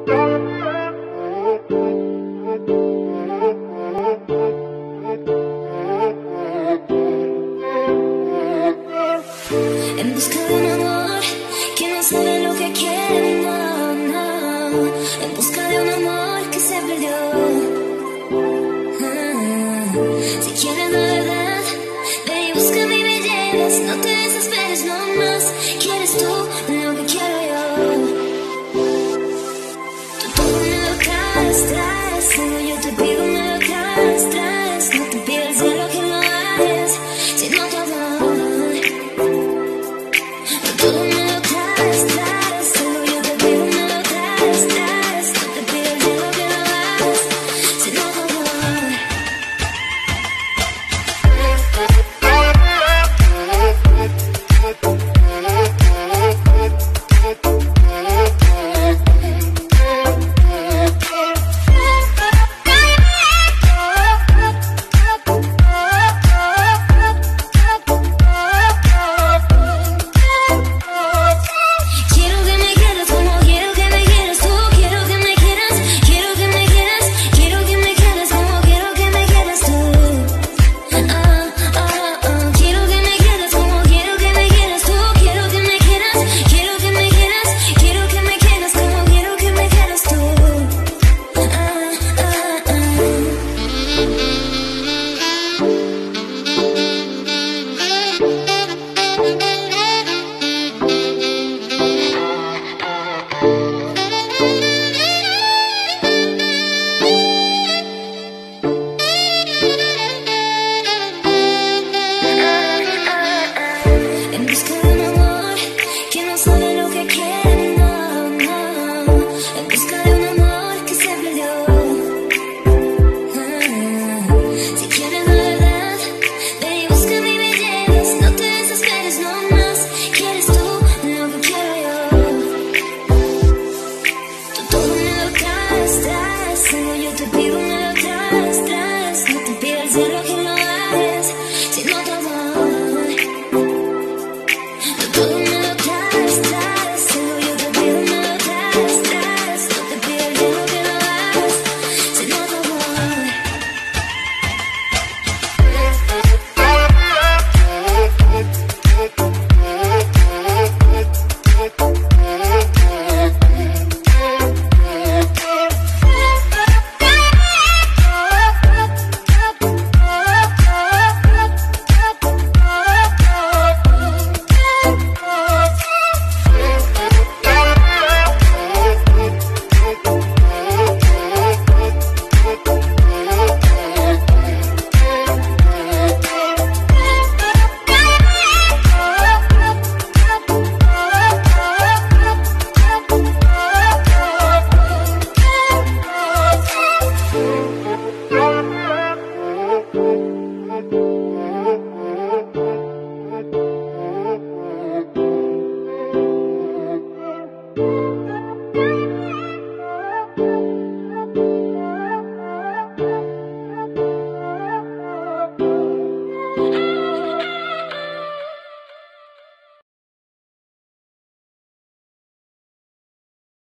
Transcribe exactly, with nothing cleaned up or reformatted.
En busca de un amor que no sabe lo que quiere, no, no. En busca de un amor que se perdió. Ah, si quieres la verdad, ve y búscame y me llevas. No te desesperes, no más. ¿Quieres tú?